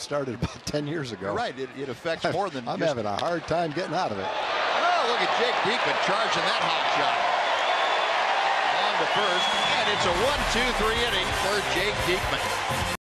started about 10 years ago. You're right. It affects more than. I'm having a hard time getting out of it. Oh, look at Jake Diekman charging that hot shot. On to first, and it's a 1-2-3 inning for Jake Diekman.